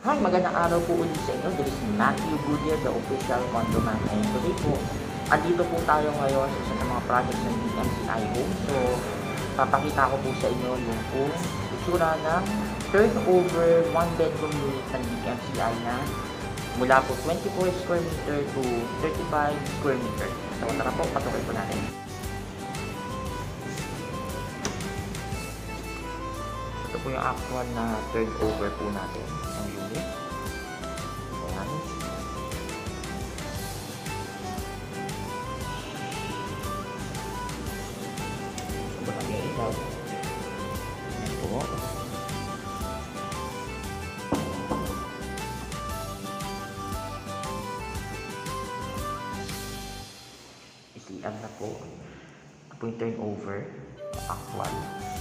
Hi, magandang araw po ulit sa inyo. This is Matthew Goodyear, the official condo man. And today po, andito po tayo ngayon sa isa sa mga projects ng DMCI Home. So, papakita ko po sa inyo yung po itsura ng turnover one bedroom unit ng DMCI na mula po 24 square meter to 35 square meter. So, tara po, patuloy po natin. Ito po yung actual na turnover po natin ng unit. Ayan. Ito po natin ilaw. Ayan po. Isian na po. Ito po yung turnover. Actual.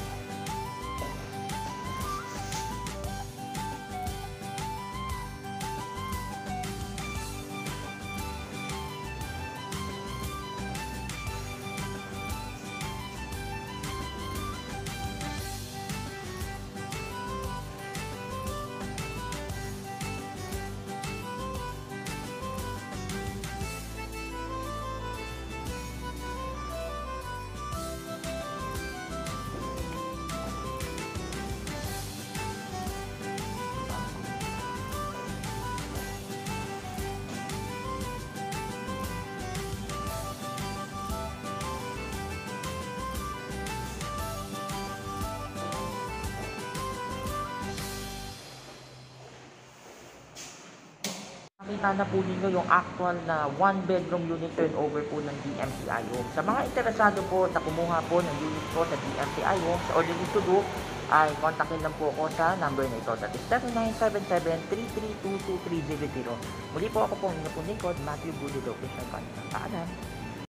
Nakita na po ninyo yung actual na one bedroom unit turnover po ng DMCI Home. Sa mga interesado po na kumuha po ng unit po sa DMCI Home, all you need to do ay kontakin lang po ako sa number na ito. That is 7977-3322300. Muli po ako po ang inyong lingkod, Matthew Budido. Paalam.